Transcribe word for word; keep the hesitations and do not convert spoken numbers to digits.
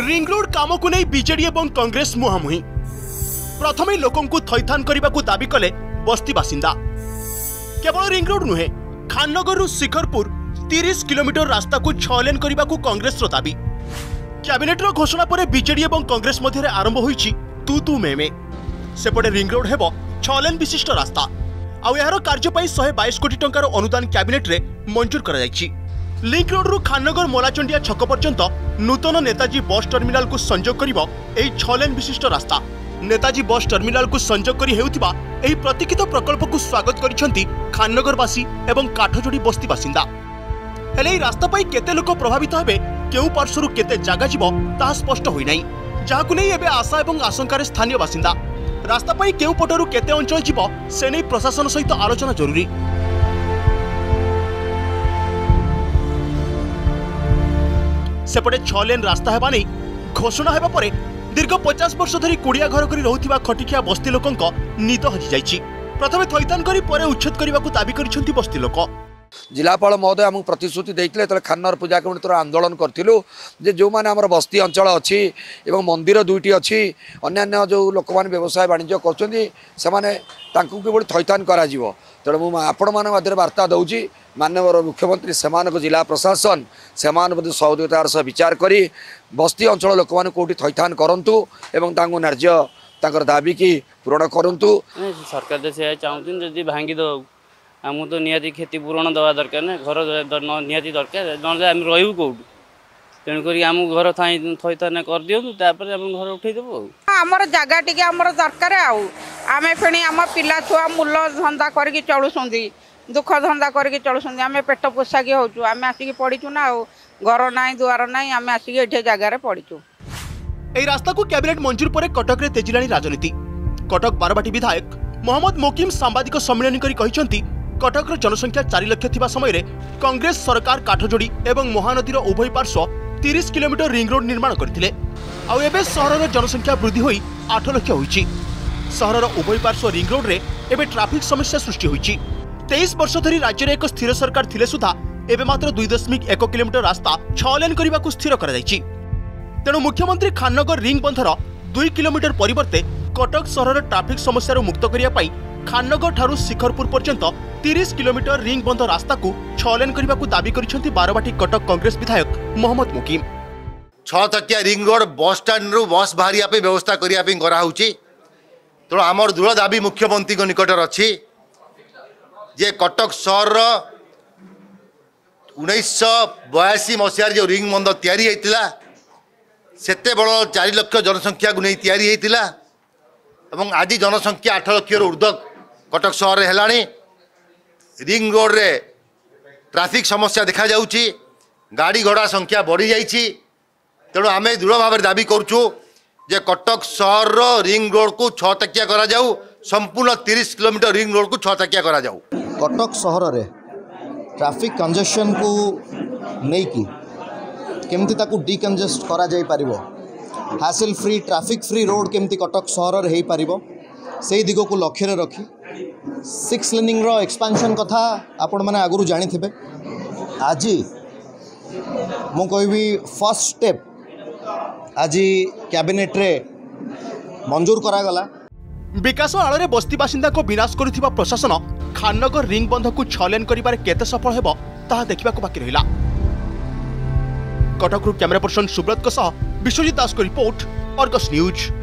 Ring road काम को नहीं बीजेडी और कांग्रेस मुहांमुही प्रथम लोकंकु थैथान करने को दाबी कले बस्ती बासिंदा। केवल रिंग रोड नुहे खाननगर शिखरपुर तीस किलोमीटर रास्ता को छह लेन करने को कांग्रेस दाबी। कैबिनेट घोषणा पर बीजेडी और कांग्रेस मध्य आरंभ होईछि तू तू मे मे। सेपटे रिंग रोड हेबो छह लेन विशिष्ट रास्ता आउ यार कार्य एक सौ बाईस कोटी टंकार अनुदान कैबिनेट रे मंजूर करा जायछि। लिंक रोड रु खाननगर मोलाचंडिया छक पर्यंत नूतन नेताजी बस टर्मिनाल को संजोग करिवो एई छह लेन विशिष्ट रास्ता। नेताजी बस टर्मिनाल को संजोग करी हेउथिबा एई प्रतीक्षित प्रकल्प को स्वागत करिसेंती खाननगरवासी एवं काठजोड़ी बस्ती बासिंदा। हेले एई रास्ता पाई केते लोक प्रभावित हेबे केउ पार्श्वरु केते जागा जिवो ताहा स्पष्ट होई नै, जाहाकु नै एबे आशा एवं आशंकार स्थानीय बासिंदा। रास्ता पाई केउ पटरु केते अंचल जिवो से नै प्रशासन सहित आलोचना जरूरी। सेपटे छह लेन रास्ता हेबा नै घोषणा हेबा परे दीर्घ पचास वर्ष धरी कुड़िया घर करी रहुथिबा खटिखिया बस्ती लोकंक निद हजि जाइछि। प्रथमे थैथान करी परे उच्छेद करबाकू दाबी करिसेंती बस्ती लोक। जिलापाल महोदय आमको प्रतिश्रुति देते तो खाननगर पूजा कमिटी आंदोलन करूँ जे जो मैंने आम बस्ती अंचल अच्छी एवं मंदिर दुईटी अच्छी अन्य जो लोक मैंने व्यवसाय वाणिज्य कर थैथान करा तेणु मुझे आपण मान मध्य वार्ता दूसरी माननीय मुख्यमंत्री से जिला प्रशासन से सहयोगितार सह विचार करी बस्ती अंचल लोक मैंने कौटी थैथान करूँ एवं न्याय तांकर दाबी की पूरण करूँ। सरकार तो से चाहूँ जब भांगी दो आमको तो निहाती खेती पूरण दवा दरकार ना घर निहाती दरकार ना आम रही कौट तेणुक आम घर थैथान कर दिखाँ घर उठेदेबू। आमर जगह टी आमर दरकार आम फिर आम पिला छुआ मूल धंदा करके चलुं दुख धंदा करके चलुं आम पेट पोषाकी होचु आम आसिक पड़ीचु ना घर ना दुआर ना आम आसिक ये जगार पड़ीचु। एई रास्ता को कैबिनेट मंजूर पर कटक रे तेजिलानी राजनीति। कटक बारवाटी विधायक मोहम्मद मोकिम सांबादिक सम्मेलन करी कहिसेंती कटक जनसंख्या चार लाख थिबा समय रे कांग्रेस सरकार काठजोड़ी एवं महानदीर उभय पार्श्व तीस किलोमीटर रिंग रोड निर्माण करथिले आउ एबे सहरर जनसंख्या वृद्धि होई आठ लाख होईछि। सहरर उभय पार्श्व रिंग रोड रे एबे ट्रैफिक समस्या सृष्टि होईछि। तेईस वर्ष धरी राज्य रे एक स्थिर सरकार थिले सुधा एबे मात्र दुई दशमिक एक किलोमीटर रास्ता छह लेन करने को स्थिर करा जायछि। तेणु मुख्यमंत्री खाननगर रिंग बंधर दुई किलोमीटर परिवर्ते कटक सहरर ट्रैफिक समस्या मुक्त करिया पाई खाननगर ठारू शिखरपुर पर्यंत तीस किलोमीटर रिंग बंध रास्ता को छह लेन करने को दाबी करिसेंती बारवाटी कटक कांग्रेस विधायक मोहम्मद मोकिम। छह तकिया रिंग रोड बस स्टैंड रु बस बाहरिया पे व्यवस्था करिया पे कराउछि। तेणु आमर दृढ़ दाबी मुख्यमंत्री को निकटर अच्छी जे कटक सहर उन्नीस बयासी मसीह जो रिंग बंध तैयारी होता सेते बड़ चार लाख जनसंख्या को नहीं तैयारी होता एवं आज जनसंख्या आठ लाख ऊर्ध्व कटक सहर है। रिंग रोड रे ट्रैफिक समस्या देखा जाउची गाड़ी घोड़ा संख्या बढ़ी जाइछि। तेणु आम दृढ़ भाव दाबी करूँ जे कटक सहर रिंग रोड को छह तकिया करा जाऊ संपूर्ण तीस किलोमीटर रिंग रोड को छह तकिया करा जाऊ। कटक सहर रे ट्रैफिक कंजेशन को नहीं की केमती ताकू डिकंजेस्ट करा जाई पारिबो हासिल फ्री ट्रैफिक फ्री रोड केमती कटक सहर रे हेई पारिबो से दिग को लक्ष्य रखी सिक्स लेनिंग रो एक्सपेंशन कथा आपण माने आगुरु जानी थिबे। आज मु कहबी फर्स्ट स्टेप आज कैबिनेट रे मंजूर करा गला। विकास आଳରେ बस्ती बासिंदा को विनाश करुथिबा प्रशासन खाननगर रिंग बंध को छह लेन करिबारे केते सफल हेबो ताहा देखिबाको बाकी रहिला। कटकरू कैमरा पर्सन सुब्रत को सह विश्वजीत दास को रिपोर्ट अर्गस न्यूज।